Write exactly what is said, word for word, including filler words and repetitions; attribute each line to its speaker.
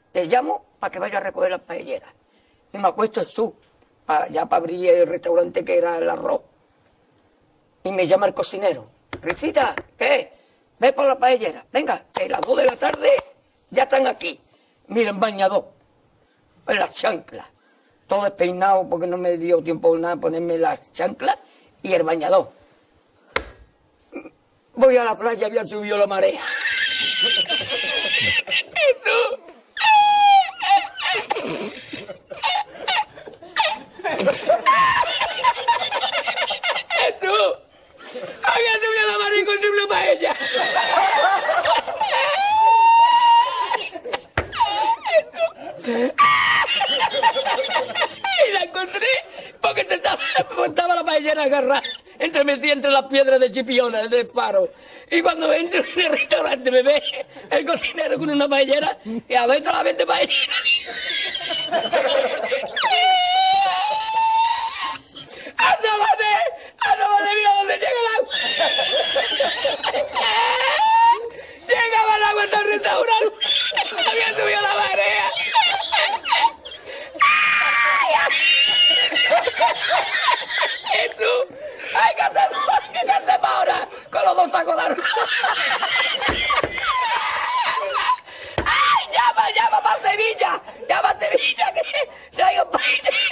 Speaker 1: te llamo para que vaya a recoger las paelleras. Y me acuesto en su, para, ya para abrir el restaurante que era el arroz. Y me llama el cocinero. Risita, ¿qué? Ve por la paellera. Venga, que a las dos de la tarde ya están aquí. Miren, bañador, en las chanclas. Todo despeinado porque no me dio tiempo nada ponerme las chanclas y el bañador. Voy a la playa, había subido la marea. ¿Y tú? ¿Y tú? Había subido la marea y encontré una paella. Y la encontré porque te estaba, estaba la paellera agarrada entre metida entre las piedras de Chipiona, del faro. Y cuando entro en el restaurante me ve el cocinero con una paellera y a ver la vende paellera. ¡Asómate! ¡Asómate! ¡Mira dónde llega el agua! ¡Llegaba el agua hasta el restaurante! ¡Había subido la marea! ¿Y tú? ¡Ay, qué hacemos! ¿Qué hacemos ahora? Con los dos sacos de arroz. ¡Ay, llama, llama para Sevilla! ¡Llama a Sevilla que traigo paella!